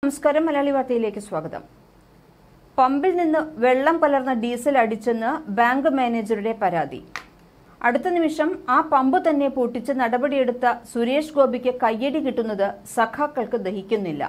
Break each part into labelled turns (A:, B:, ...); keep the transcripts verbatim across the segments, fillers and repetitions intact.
A: നമസ്കാരം, മലയാളി വാർത്തയിലേക്ക് സ്വാഗതം. പമ്പിൽ നിന്ന് വെള്ളം കലർന്ന ഡീസൽ അടിച്ചെന്ന് ബാങ്ക് മാനേജറുടെ പരാതി. അടുത്ത നിമിഷം ആ പമ്പ് തന്നെ പൂട്ടിച്ച് നടപടിയെടുത്ത സുരേഷ് ഗോപിക്ക് കയ്യടി കിട്ടുന്നത് സഖാക്കൾക്ക് ദഹിക്കുന്നില്ല.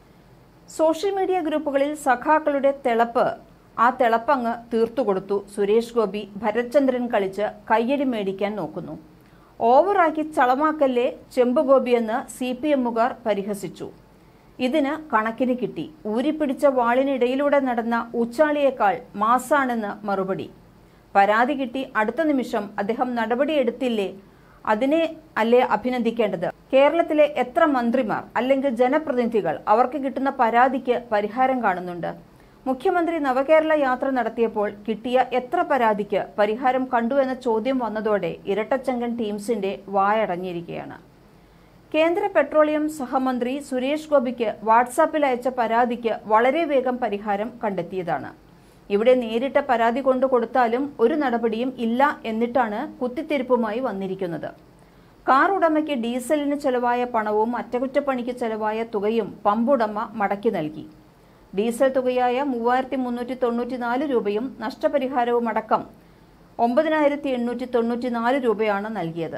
A: സോഷ്യൽ മീഡിയ ഗ്രൂപ്പുകളിൽ സഖാക്കളുടെ തിളപ്പ് ആ തിളപ്പങ്ങ് തീർത്തുകൊടുത്തു. സുരേഷ് ഗോപി ഭരത്ചന്ദ്രൻ കളിച്ച് കയ്യടി മേടിക്കാൻ നോക്കുന്നു. ഓവറാക്കി ചളമാക്കല്ലേ ചെമ്പുഗോപിയെന്ന് സി പി എമ്മുകാർ പരിഹസിച്ചു. ഇതിന് കണക്കിന് കിട്ടി. ഊരിപ്പിടിച്ച വാളിനിടയിലൂടെ നടന്ന ഉച്ചാളിയേക്കാൾ മാസാണെന്ന് മറുപടി. പരാതി കിട്ടി അടുത്ത നിമിഷം അദ്ദേഹം നടപടിയെടുത്തില്ലേ? അതിനെ അല്ലേ അഭിനന്ദിക്കേണ്ടത്? കേരളത്തിലെ എത്ര മന്ത്രിമാർ അല്ലെങ്കിൽ ജനപ്രതിനിധികൾ അവർക്ക് കിട്ടുന്ന പരാതിക്ക് പരിഹാരം കാണുന്നുണ്ട്? മുഖ്യമന്ത്രി നവകേരള യാത്ര നടത്തിയപ്പോൾ കിട്ടിയ എത്ര പരാതിക്ക് പരിഹാരം കണ്ടു എന്ന ചോദ്യം വന്നതോടെ ഇരട്ടച്ചങ്കൻ ടീംസിന്റെ വായടഞ്ഞിരിക്കുകയാണ്. കേന്ദ്ര പെട്രോളിയം സഹമന്ത്രി സുരേഷ് ഗോപിക്ക് വാട്സാപ്പിൽ അയച്ച പരാതിക്ക് വളരെ വേഗം പരിഹാരം കണ്ടെത്തിയതാണ്. ഇവിടെ നേരിട്ട് പരാതി കൊണ്ടു കൊടുത്താലും ഒരു നടപടിയും ഇല്ല എന്നിട്ടാണ് കുത്തിത്തിരിപ്പുമായി വന്നിരിക്കുന്നത്. കാർ ഉടമയ്ക്ക് ഡീസലിന് ചെലവായ പണവും അറ്റകുറ്റപ്പണിക്ക് ചെലവായ തുകയും പമ്പുടമ മടക്കി നൽകി. ഡീസൽ തുകയായ മൂവായിരത്തി മുന്നൂറ്റി തൊണ്ണൂറ്റി നാല് രൂപയും നഷ്ടപരിഹാരവും അടക്കം ഒമ്പതിനായിരത്തി എണ്ണൂറ്റി തൊണ്ണൂറ്റി നാല് രൂപയാണ് നൽകിയത്.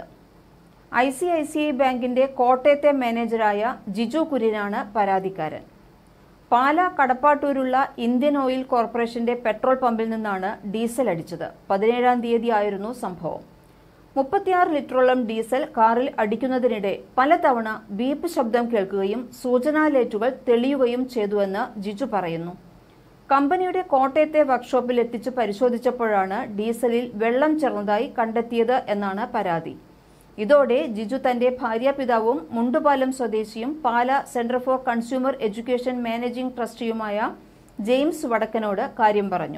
A: I C I C I ബാങ്കിന്റെ കോട്ടയത്തെ മാനേജറായ ജിജു കുര്യനാണ് പരാതിക്കാരൻ. പാലാ കടപ്പാട്ടൂരുള്ള ഇന്ത്യൻ ഓയിൽ കോർപ്പറേഷന്റെ പെട്രോൾ പമ്പിൽ നിന്നാണ് ഡീസൽ അടിച്ചത്. പതിനേഴാം തീയതി ആയിരുന്നു സംഭവം. മുപ്പത്തിയാറ് ലിറ്ററോളം ഡീസൽ കാറിൽ അടിക്കുന്നതിനിടെ പലതവണ ബീപ്പ് ശബ്ദം കേൾക്കുകയും സൂചനാ ലൈറ്റുകൾ തെളിയുകയും ചെയ്തുവെന്ന് ജിജു പറയുന്നു. കമ്പനിയുടെ കോട്ടയത്തെ വർക്ക്ഷോപ്പിൽ എത്തിച്ച് പരിശോധിച്ചപ്പോഴാണ് ഡീസലിൽ വെള്ളം ചേർന്നതായി കണ്ടെത്തിയത് എന്നാണ് പരാതി. ഇതോടെ ജിജു തന്റെ ഭാര്യാപിതാവും മുണ്ടുപാലം സ്വദേശിയും Pala centre for consumer education managing ട്രസ്റ്റിയുമായ ജെയിംസ് വടക്കനോട് കാര്യം പറഞ്ഞു.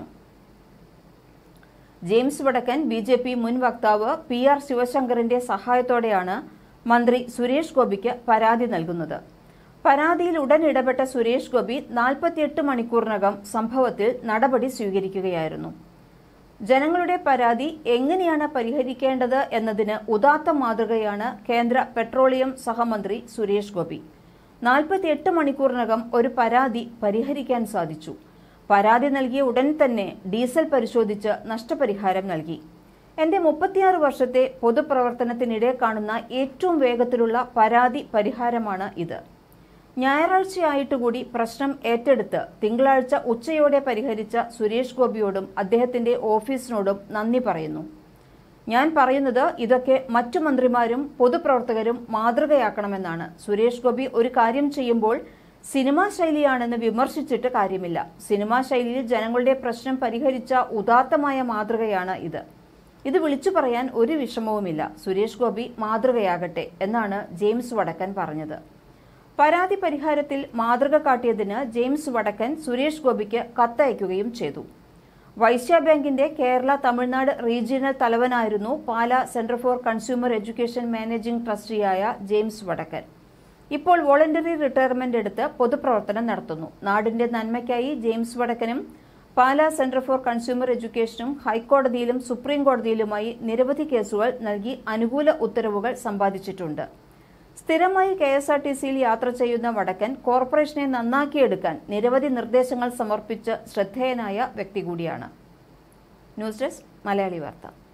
A: ജെയിംസ് വടക്കൻ ബി ജെ പി മുൻ വക്താവ് പി ആർ ശിവശങ്കറിന്റെ സഹായത്തോടെയാണ് മന്ത്രി സുരേഷ് ഗോപിക്ക് പരാതി നൽകുന്നത്. പരാതിയിൽ ഉടൻ ഇടപെട്ട സുരേഷ് ഗോപി നാൽപ്പത്തിയെട്ട് മണിക്കൂറിനകം സംഭവത്തിൽ നടപടി സ്വീകരിക്കുകയായിരുന്നു. ജനങ്ങളുടെ പരാതി എങ്ങനെയാണ് പരിഹരിക്കേണ്ടത് എന്നതിന് ഉദാത്ത മാതൃകയാണ് കേന്ദ്ര പെട്രോളിയം സഹമന്ത്രി സുരേഷ് ഗോപി. നാൽപ്പത്തിയെട്ട് മണിക്കൂറിനകം ഒരു പരാതി പരിഹരിക്കാൻ സാധിച്ചു. പരാതി നൽകിയ ഉടൻ തന്നെ ഡീസൽ പരിശോധിച്ച് നഷ്ടപരിഹാരം നൽകി. എന്റെ മുപ്പത്തിയാറ് വർഷത്തെ പൊതുപ്രവർത്തനത്തിനിടെ കാണുന്ന ഏറ്റവും വേഗത്തിലുള്ള പരാതി പരിഹാരമാണ് ഇത്. ഞായറാഴ്ചയായിട്ടുകൂടി പ്രശ്നം ഏറ്റെടുത്ത് തിങ്കളാഴ്ച ഉച്ചയോടെ പരിഹരിച്ച സുരേഷ് ഗോപിയോടും അദ്ദേഹത്തിന്റെ ഓഫീസിനോടും നന്ദി പറയുന്നു. ഞാൻ പറയുന്നത് ഇതൊക്കെ മറ്റു മന്ത്രിമാരും പൊതുപ്രവർത്തകരും മാതൃകയാക്കണമെന്നാണ്. സുരേഷ് ഗോപി ഒരു കാര്യം ചെയ്യുമ്പോൾ സിനിമാ ശൈലിയാണെന്ന് വിമർശിച്ചിട്ട് കാര്യമില്ല. സിനിമാ ശൈലിയിൽ ജനങ്ങളുടെ പ്രശ്നം പരിഹരിച്ച ഉദാത്തമായ മാതൃകയാണ് ഇത്. ഇത് വിളിച്ചു പറയാൻ ഒരു വിഷമവുമില്ല. സുരേഷ് ഗോപി മാതൃകയാകട്ടെ എന്നാണ് ജെയിംസ് വടക്കൻ പറഞ്ഞത്. പരാതി പരിഹാരത്തിൽ മാതൃക കാട്ടിയതിന് ജെയിംസ് വടക്കൻ സുരേഷ് ഗോപിക്ക് കത്തയക്കുകയും ചെയ്തു. വൈശ്യ ബാങ്കിന്റെ കേരള തമിഴ്നാട് റീജിയണൽ തലവനായിരുന്നു Pala centre for consumer education managing ട്രസ്റ്റിയായ ജെയിംസ് വടക്കൻ. ഇപ്പോൾ വോളണ്ടറി റിട്ടയർമെന്റ് എടുത്ത് പൊതുപ്രവർത്തനം നടത്തുന്നു. നാടിന്റെ നന്മയ്ക്കായി ജെയിംസ് വടക്കനും പാലാ സെന്റർ ഫോർ കൺസ്യൂമർ എഡ്യൂക്കേഷനും ഹൈക്കോടതിയിലും സുപ്രീം കോടതിയിലുമായി നിരവധി കേസുകൾ നൽകി അനുകൂല ഉത്തരവുകൾ സമ്പാദിച്ചിട്ടുണ്ട്. സ്ഥിരമായി കെ എസ് ആർ ടി സിയിൽ യാത്ര ചെയ്യുന്ന വടക്കൻ കോർപ്പറേഷനെ നന്നാക്കിയെടുക്കാൻ നിരവധി നിർദ്ദേശങ്ങൾ സമർപ്പിച്ച് ശ്രദ്ധേയനായ വ്യക്തി കൂടിയാണ്. ന്യൂസ് ഡെസ്ക്, മലയാളി വാർത്ത.